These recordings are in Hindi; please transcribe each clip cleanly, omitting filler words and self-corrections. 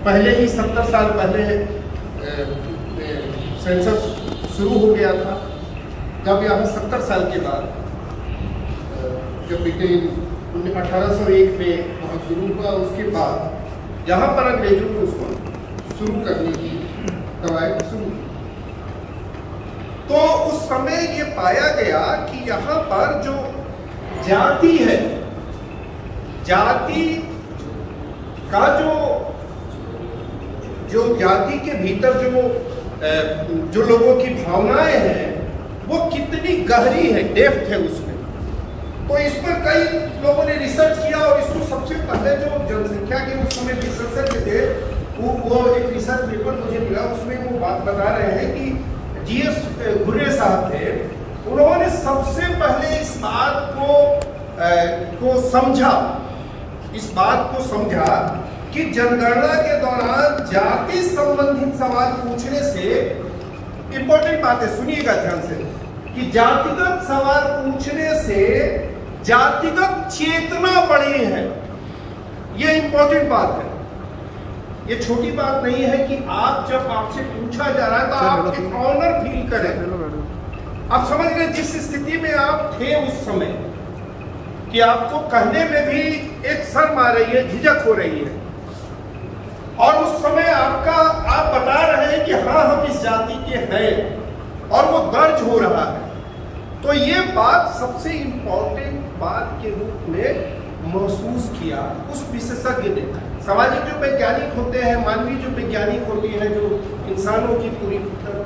पहले ही 70 साल पहले सेंसस शुरू हो गया था। जब यहाँ 70 साल के बाद जब ब्रिटेन 1801 में वहाँ शुरू हुआ, उसके बाद यहाँ पर अंग्रेजों ने उसको शुरू करने की कवायद शुरू की। तो उस समय ये पाया गया कि यहाँ पर जो जाति है, जाति का जो जाति के भीतर जो लोगों की भावनाएं हैं वो कितनी गहरी है, डेप्थ है उसमें। तो इस पर कई लोगों ने रिसर्च किया और इसको सबसे पहले जो जनसंख्या के उस समय विशेषज्ञ थे वो एक रिसर्च पेपर मुझे मिला, उसमें वो बात बता रहे हैं कि जीएस घुर्रे साहब थे, उन्होंने सबसे पहले इस बात को समझा कि जनगणना के दौरान जाति संबंधित सवाल पूछने से, इंपॉर्टेंट बात है सुनिएगा ध्यान से, कि जातिगत सवाल पूछने से जातिगत चेतना बढ़ी है। यह इंपॉर्टेंट बात है, ये छोटी बात नहीं है कि आप जब आपसे पूछा जा रहा है तो आप एक ऑनर फील करें। आप समझ रहे जिस स्थिति में आप थे उस समय, कि आपको कहने में भी एक शर्म आ रही है, झिझक हो रही है, और उस समय आप बता रहे हैं कि हाँ हम इस जाति के हैं, और वो दर्ज हो रहा है। तो ये बात सबसे इंपॉर्टेंट बात के रूप में महसूस किया उस विशेषज्ञ ने। सामाजिक जो वैज्ञानिक होते हैं, मानवीय जो वैज्ञानिक होते हैं, जो इंसानों की पूरी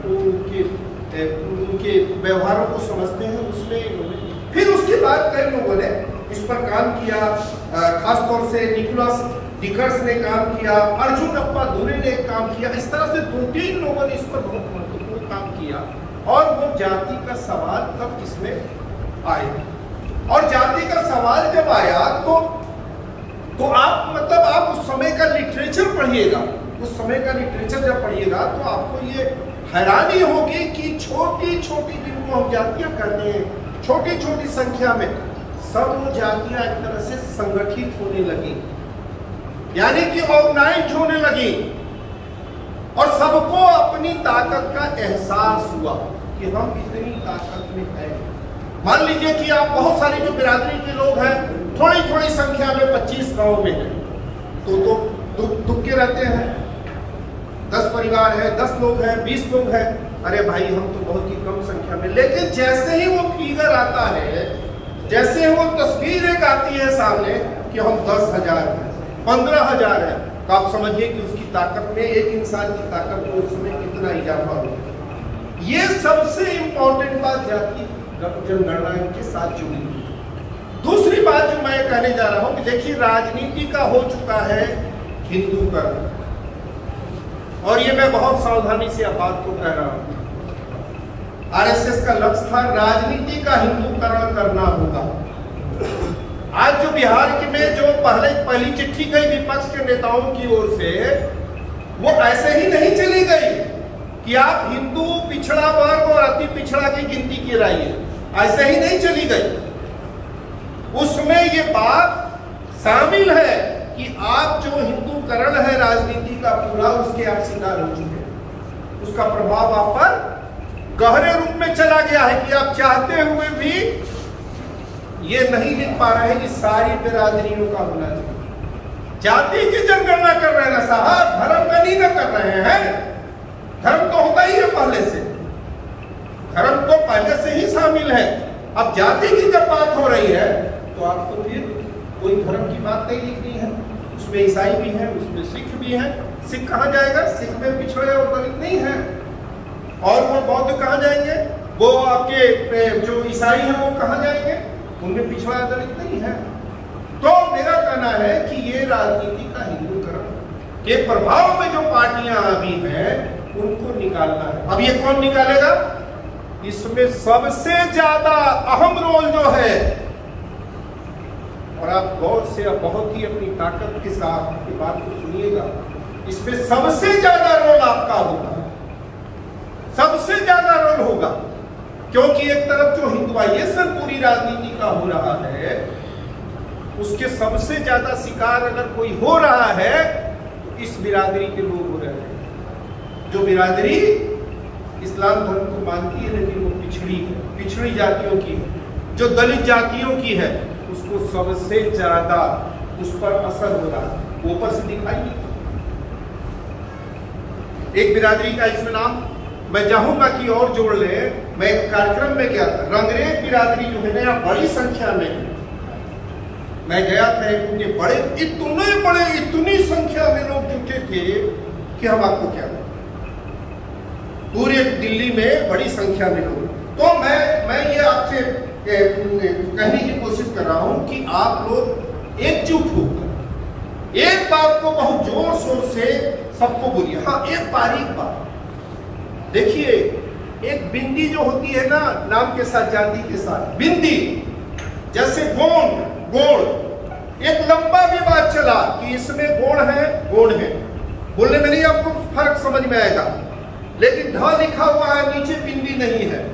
उनके व्यवहारों को समझते हैं, उसमें फिर उसके बाद कई लोगों ने इस पर काम किया। खासतौर से निकोलस डिकर्स ने काम किया, अर्जुन अप्पादुरे ने काम किया। इस तरह से 2-3 लोगों ने इस पर बहुत महत्वपूर्ण काम किया, और वो जाति का सवाल तब इसमें आया। और जाति का सवाल जब आया तो आप उस समय का लिटरेचर पढ़िएगा। उस समय का लिटरेचर जब पढ़िएगा तो आपको ये हैरानी होगी कि छोटी छोटी जिनको हम जातियां कहते हैं, छोटी छोटी संख्या में सब वो जातियां एक तरह से संगठित होने लगी, यानी कि ऑर्गेनाइज होने लगी, और सबको अपनी ताकत का एहसास हुआ कि हम इतनी ताकत में हैं। मान लीजिए कि आप बहुत सारी जो बिरादरी के लोग हैं, थोड़ी थोड़ी संख्या में 25 गांव में हैं, तो तुक्के रहते हैं, 10 परिवार है, 10 लोग हैं, 20 लोग हैं, अरे भाई हम तो बहुत ही कम संख्या में। लेकिन जैसे ही वो फिगर आता है, जैसे ही वो तस्वीर एक आती है सामने कि हम 10,000 हैं, 15,000 है, तो आप समझिए कि उसकी ताकत में, एक इंसान की ताकत में उस समय कितना इजाफा हो। ये सबसे इंपॉर्टेंट बात जाति जनगणना के साथ जुड़ी हुई। दूसरी बात जो मैं कहने जा रहा हूं कि देखिए, राजनीति का हो चुका है हिंदूकरण, और ये मैं बहुत सावधानी से बात को कह रहा हूं। आरएसएस का लक्ष्य था राजनीति का हिंदूकरण करना होगा। आज जो बिहार में जो पहली चिट्ठी गई विपक्ष के नेताओं की ओर से, वो ऐसे ही नहीं चली गई कि आप हिंदू, पिछड़ा वर्ग और अति पिछड़ा की गिनती गिराइए, ऐसे ही नहीं चली गई। उसमें ये बात शामिल है कि आप जो हिंदूकरण है राजनीति का पूरा, उसके आप शिकार हो चुके हैं। उसका प्रभाव आप पर गहरे रूप में चला गया है कि आप चाहते हुए भी ये नहीं लिख पा रहे हैं कि सारी बिरादरियों का होना चाहिए। जाति की जनगणना कर रहे हैं ना साहब, धर्म का नहीं ना कर रहे हैं। धर्म तो होता ही है पहले से, धर्म तो पहले से ही शामिल है। अब जाति की जब बात हो रही है तो आपको फिर कोई धर्म की बात नहीं लिखनी है। उसमें ईसाई भी है, उसमें सिख भी है। सिख कहाँ जाएगा? सिख में पिछड़े और दलित नहीं है। और वो बौद्ध कहाँ जाएंगे? वो आपके जो ईसाई हैं वो कहाँ जाएंगे? उनमें पिछड़ा दलित नहीं है। तो मेरा कहना है कि ये राजनीति का हिंदूकरण के प्रभाव में जो पार्टियां अभी हैं उनको निकालना है। अब ये कौन निकालेगा? इसमें सबसे ज्यादा अहम रोल जो है, और आप गौर से बहुत ही अपनी ताकत के साथ ये बात को सुनिएगा, इसमें सबसे ज्यादा रोल आपका होगा, सबसे ज्यादा रोल होगा। क्योंकि एक तरफ जो हिंदुआइजेशन पूरी राजनीति का हो रहा है, उसके सबसे ज्यादा शिकार अगर कोई हो रहा है तो इस बिरादरी के लोग हो रहे हैं। जो बिरादरी इस्लाम धर्म को मानती है लेकिन वो पिछड़ी जातियों की है, जो दलित जातियों की है, उसको सबसे ज्यादा उस पर असर हो रहा है, वो ऊपर से दिखाई नहीं। एक बिरादरी का इसमें नाम मैं चाहूंगा कि और जोड़ ले। मैं एक कार्यक्रम में गया था, रंगरेज बिरादरी जो है ना बड़ी संख्या में मैं गया था, उनके बड़े इतनी संख्या में लोग जुटे थे कि हम आपको क्या बताएं, पूरे दिल्ली में बड़ी संख्या में लोग। तो मैं ये आपसे कहने की कोशिश कर रहा हूं कि आप लोग एकजुट होकर एक बात को बहुत जोर शोर से सबको बोलिए। हाँ, एक बारीक बात देखिए, एक बिंदी जो होती है ना, नाम के साथ जाति के साथ बिंदी, जैसे गोड़, एक लंबा विवाद चला कि इसमें गोड़ है, बोलने में नहीं आपको फर्क समझ में आएगा, लेकिन ढ लिखा हुआ है, नीचे बिंदी नहीं है।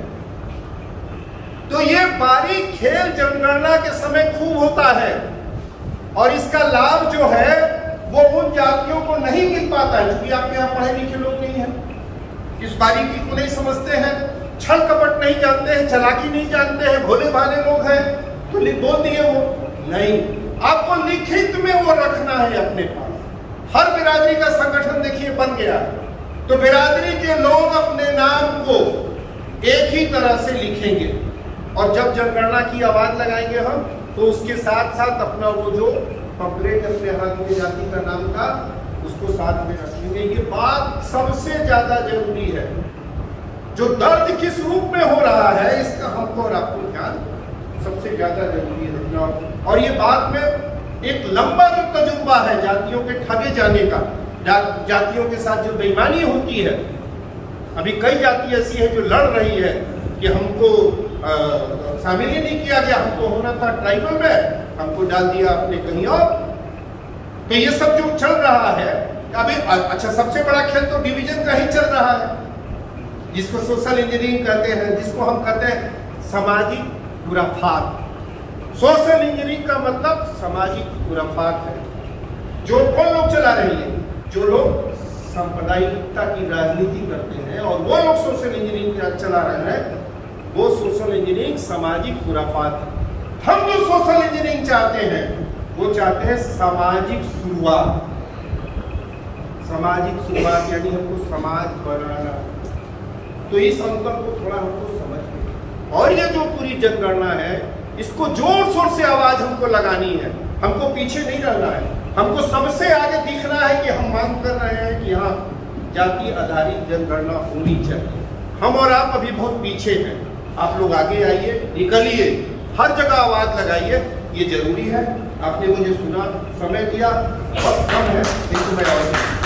तो ये बारीक खेल जनगणना के समय खूब होता है और इसका लाभ जो है वो उन जातियों को नहीं मिल पाता है, क्योंकि आपके यहाँ पढ़े लिखे लोग नहीं है, इस बारीकी को नहीं समझते हैं, छल कपट नहीं जानते हैं, चालाकी नहीं जानते हैं, भोले भाले लोग हैं, तो बोल दिए वो नहीं। आपको लिखित में वो रखना है अपने पास। हर बिरादरी का संगठन देखिए बन गया, तो बिरादरी के लोग अपने नाम को एक ही तरह से लिखेंगे और जब जनगणना की आवाज लगाएंगे हम, तो उसके साथ साथ अपना वो जो पम्पलेट अपने हाथ में जाति का नाम का उसको साथ में रखेंगे। ये बात सबसे ज्यादा जरूरी है। जो दर्द किस रूप में हो रहा है इसका हमको और आपको ध्यान सबसे ज्यादा जरूरी रखना। और ये बात में एक लंबा जो तजुर्बा है जातियों के ठगे जाने का, जातियों के साथ जो बेईमानी होती है, अभी कई जाति ऐसी है जो लड़ रही है कि हमको शामिल ही नहीं किया गया, हमको होना था ट्राइबल में, हमको डाल दिया आपने कहीं और। तो ये सब जो चल रहा है अभी, अच्छा सबसे बड़ा खेल तो डिवीजन का ही चल रहा है, जिसको सोशल इंजीनियरिंग कहते हैं, जिसको हम कहते हैं सामाजिक खुराफात। सोशल इंजीनियरिंग का मतलब सामाजिक खुराफात है, जो कौन लोग चला रहे हैं, जो लोग सांप्रदायिकता की राजनीति करते हैं और वो लोग सोशल इंजीनियरिंग चला रहे हैं, वो सोशल इंजीनियरिंग सामाजिक खुराफात है। हम जो सोशल इंजीनियरिंग चाहते हैं वो चाहते हैं सामाजिक शुरुआत। सामाजिक शुरुआत यानी हमको समाज बनाना। तो इस अंतर को थोड़ा हमको समझ, और ये जो पूरी जनगणना है इसको जोर शोर से आवाज हमको लगानी है, हमको पीछे नहीं रहना है, हमको सबसे आगे दिखना है कि हम मांग कर रहे हैं कि यहाँ जाति आधारित जनगणना होनी चाहिए। हम और आप अभी बहुत पीछे हैं, आप लोग आगे आइए, निकलिए, हर जगह आवाज लगाइए, ये जरूरी है। आपने मुझे सुना, समय दिया, बहुत कम है, लेकिन मैं